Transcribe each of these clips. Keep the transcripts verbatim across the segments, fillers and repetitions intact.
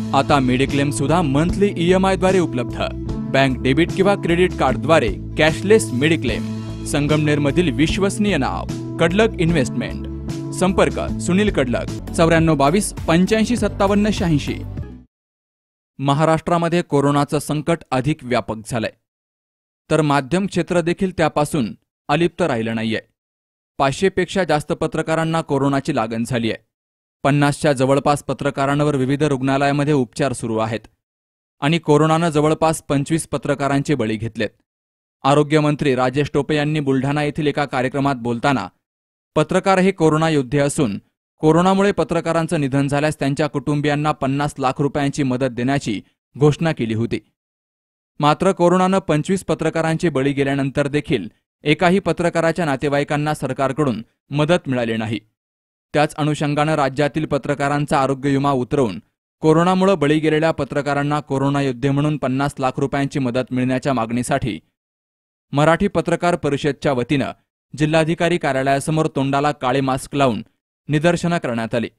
आता मेडिक्लेम सुद्धा monthly EMI द्वारे उपलब्ध। बँक डेबिट किंवा क्रेडिट कार्ड द्वारे कॅशलेस मेडिक्लेम। संगमनेर मधील विश्वसनीय नाव कडलक इन्व्हेस्टमेंट। संपर्क सुनील कडलक चौऱ्याण्णव बावीस पंच्याऐंशी सत्तावन्न शहाऐंशी। महाराष्ट्रामध्ये कोरोनाचं संकट अधिक व्यापक झालंय, तर माध्यम क्षेत्र देखील त्यापासून अलिप्त राहिलं नाहीये। पाचशे पेक्षा जास्त पत्रकारांना कोरोनाची लागण झाली आहे। पन्नासच्या जवळपास पत्रकारांवर विविध रुग्णालयामध्ये उपचार सुरू आहेत आणि कोरोनानं जवळपास पंचवीस पत्रकारांचे बळी घेतलेत। आरोग्यमंत्री राजेश टोपे यांनी बुलढाणा येथील एका कार्यक्रमात बोलताना पत्रकार हे कोरोना योद्धे असून कोरोनामुळे पत्रकारांचं निधन झाल्यास त्यांच्या कुटुंबियांना पन्नास लाख रुपयांची मदत देण्याची घोषणा केली होती। मात्र कोरोनानं पंचवीस पत्रकारांचे बळी गेल्यानंतर देखील एकाही पत्रकाराच्या नातेवाईकांना सरकारकडून मदत मिळाली नाही। त्याच अनुषंगानं राज्यातील पत्रकारांचा आरोग्य विमा उतरवून कोरोनामुळे बळी गेलेल्या पत्रकारांना कोरोना योद्धे म्हणून पन्नास लाख रुपयांची मदत मिळण्याच्या मागणीसाठी मराठी पत्रकार परिषदच्या वतीनं जिल्हाधिकारी कार्यालयासमोर तोंडाला काळे मास्क लावून निदर्शनं करण्यात आली।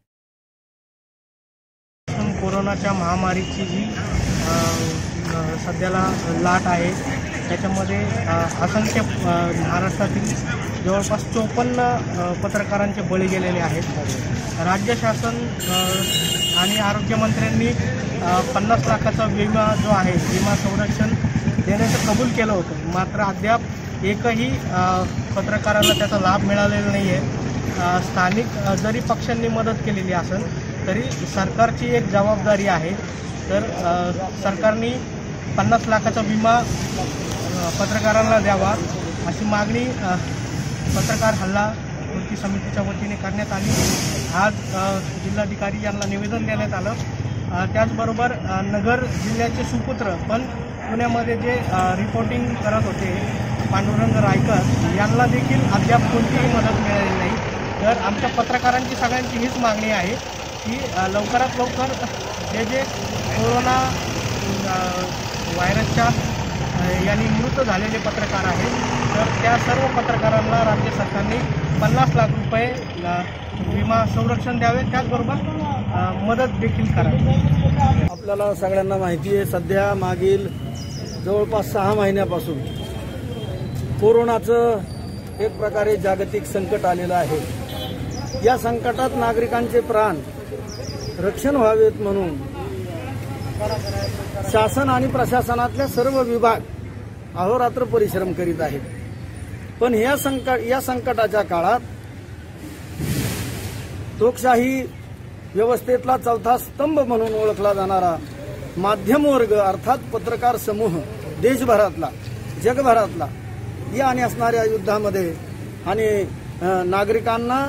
कोरोनाच्या महामारीची जी सध्याला लाट आहे त्याच्यामध्ये असंख्य महाराष्ट्रातील जवळपास चोपन्न पत्रकारांचे बळी गेलेले आहेत। राज्य शासन आणि आरोग्यमंत्र्यांनी पन्नास लाखाचा विमा जो आहे विमा संरक्षण देण्याचं कबूल केलं होतं, मात्र अद्याप एकही पत्रकाराला त्याचा लाभ मिळालेला नाही आहे। स्थानिक जरी पक्षांनी मदत केलेली असेल तरी सरकारची एक जबाबदारी आहे, तर सरकारने पन्नास लाखाचा विमा पत्रकारांना द्यावा अशी मागणी पत्रकार हल्ला कृती समितीच्या वतीने करण्यात आली। आज जिल्हाधिकारी यांना निवेदन देण्यात आलं। त्याचबरोबर नगर जिल्ह्याचे सुपुत्र पण पुण्यामध्ये जे रिपोर्टिंग करत होते पांडुरंग रायकर यांना देखील अद्याप कोणतीही मदत मिळालेली नाही। तर आमच्या पत्रकारांची सगळ्यांची हीच मागणी आहे की लवकरात लवकर जे जे कोरोना व्हायरसच्या यांनी मृत झालेले पत्रकार आहेत तर त्या सर्व पत्रकारांना राज्य सरकारने पन्नास लाख रुपये विमा संरक्षण द्यावे, त्याचबरोबर मदत देखील करावी। आपल्याला सगळ्यांना माहिती आहे सध्या मागील जवळपास सहा महिन्यापासून कोरोनाचं एक प्रकारे जागतिक संकट आलेलं आहे। या संकटात नागरिकांचे प्राण रक्षण व्हावेत म्हणून शासन आणि प्रशासनातल्या सर्व विभाग अहोरात्र परिश्रम करीत आहेत। पण या संकट या संकटाच्या काळात लोकशाही व्यवस्थेतला चौथा स्तंभ म्हणून ओळखला जाणारा माध्यम वर्ग अर्थात पत्रकार समूह देशभरातला जगभरातला या आणि असणाऱ्या युद्धामध्ये आणि नागरिकांना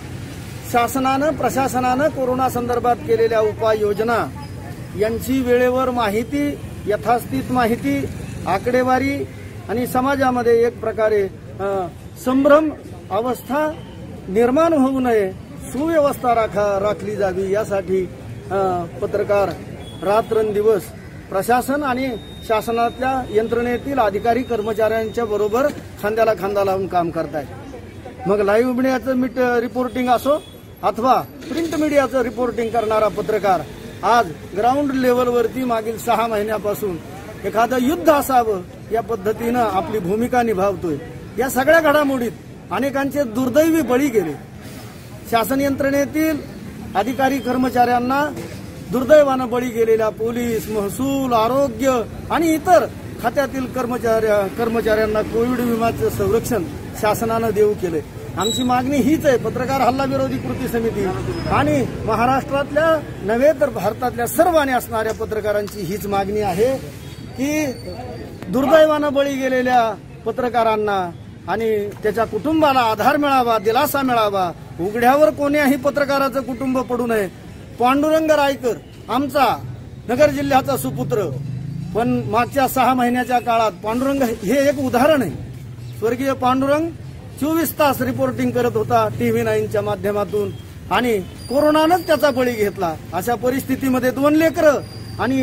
शासनानं प्रशासनानं कोरोना संदर्भात केलेल्या उपाययोजना यांची वेळेवर माहिती यथास्थित माहिती आकडेवारी आणि समाजामध्ये एक प्रकारे संभ्रम अवस्था निर्माण होऊ नये सुव्यवस्था राखा राखली जावी यासाठी पत्रकार रात्रंदिवस प्रशासन आणि शासनातल्या यंत्रणेतील अधिकारी कर्मचाऱ्यांच्या बरोबर खांद्याला खांदा लावून काम करतायत। मग लाईव्ह मीडियाचं मीट रिपोर्टिंग असो अथवा प्रिंट मीडियाचं रिपोर्टिंग करणारा पत्रकार आज ग्राउंड लेवलवरती मागील सहा महिन्यापासून एखादं युद्ध असावं या पद्धतीनं आपली भूमिका निभावतोय। या सगळ्या घडामोडीत अनेकांचे दुर्दैवी बळी गेले। शासन यंत्रणेतील अधिकारी कर्मचाऱ्यांना दुर्दैवानं बळी गेलेल्या पोलीस महसूल आरोग्य आणि इतर खात्यातील कर्मचाऱ्या कर्मचाऱ्यांना कोविड विम्याचं संरक्षण शासनानं देऊ केले। आमची मागणी हीच आहे, पत्रकार हल्ला विरोधी कृती समिती आणि महाराष्ट्रातल्या नव्हे तर भारतातल्या सर्वांनी असणाऱ्या पत्रकारांची हीच मागणी आहे की दुर्दैवानं बळी गेलेल्या पत्रकारांना आणि त्याच्या कुटुंबाला आधार मिळावा दिलासा मिळावा। उघड्यावर कोण्याही पत्रकाराचं कुटुंब पडू नये। पांडुरंग रायकर आमचा नगर जिल्ह्याचा सुपुत्र पण मागच्या सहा महिन्याच्या काळात पांडुरंग हे एक उदाहरण आहे। स्वर्गीय पांडुरंग चोवीस तास रिपोर्टिंग करत होता टीव्ही नाईनच्या माध्यमातून आणि कोरोनानंच त्याचा बळी घेतला। अशा परिस्थितीमध्ये दोन लेकरं आणि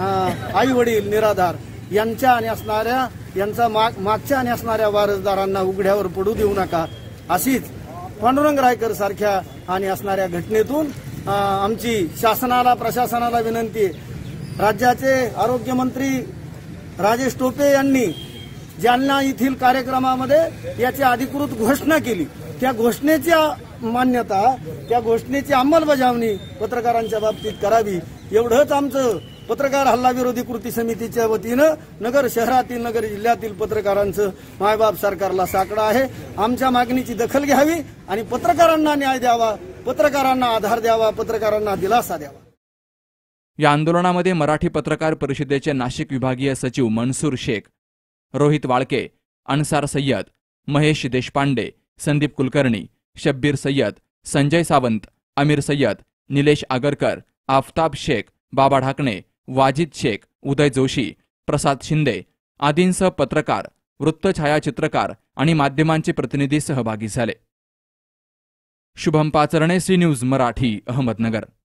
आई वडील निराधार यांच्या आणि असणाऱ्या यांचा मागच्या आणि असणाऱ्या वारसदारांना उघड्यावर पडू देऊ नका अशीच पांडुरंग रायकर सारख्या आणि असणाऱ्या घटनेतून अ, आमची शासनाला प्रशासनाला विनंती आहे. राज्याचे आरोग्यमंत्री राजेश टोपे यांनी जालना येथील कार्यक्रमामध्ये याची अधिकृत घोषणा केली. त्या घोषणेची मान्यता, त्या घोषणेची अंमलबजावणी पत्रकारांच्या बाबतीत करावी, एवढंच आमचं पत्रकार हल्ला विरोधी कृती समितीच्या वतीनं नगर शहरातील, नगर जिल्ह्यातील पत्रकारांचं मायबाप सरकारला साकडं आहे. आमच्या मागणीची दखल घ्यावी आणि पत्रकारांना न्याय द्यावा, पत्रकारांना आधार द्यावा, पत्रकारांना दिलासा द्यावा. या आंदोलनामध्ये मराठी पत्रकार परिषदेचे नाशिक विभागीय सचिव मनसूर शेख, रोहित वाळके, अन्सार सय्यद, महेश देशपांडे, संदीप कुलकर्णी, शब्बीर सय्यद, संजय सावंत, अमीर सय्यद, निलेश आगरकर, आफताब शेख, बाबा ढाकणे, वाजिद शेख, उदय जोशी, प्रसाद शिंदे आदींसह पत्रकार, वृत्त छायाचित्रकार आणि माध्यमांचे प्रतिनिधी सहभागी झाले. Shubham Pacharne, C news Marathi, Ahmednagar.